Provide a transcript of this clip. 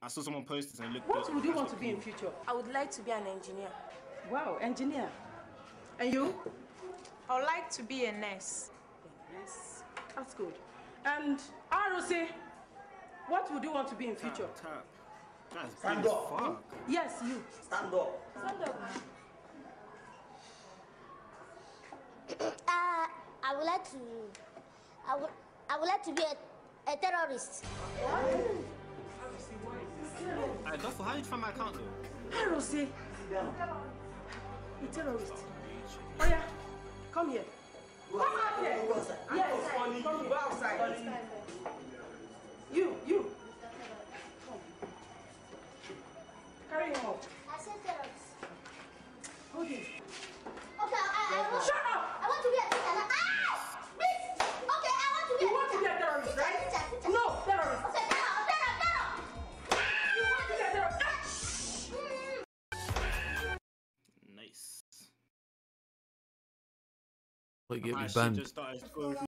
I saw someone post this and it looked What would you want to be in future? I would like to be an engineer. Wow, engineer. And you? I would like to be a nurse. Yes, that's good. And ROC, what would you want to be in future? Tap. That's Stand big as up. fuck. Yes, you. Stand up. Stand up. I would like to. I would like to be a terrorist. Duffel, how did you find my account though? ROC. A terrorist. Oh yeah, come here. Come out here. Yes, come here. Go outside. You. Come. Carry him off. I said terrorist. Hold him. Okay, I want. Shut up! I want to be a teacher. Please. Okay, I want to be. You want to be a terrorist, right? Teacher. No, terrorist. Okay, terror. You want to be a terrorist? Nice. Like, get me My shit banned. just started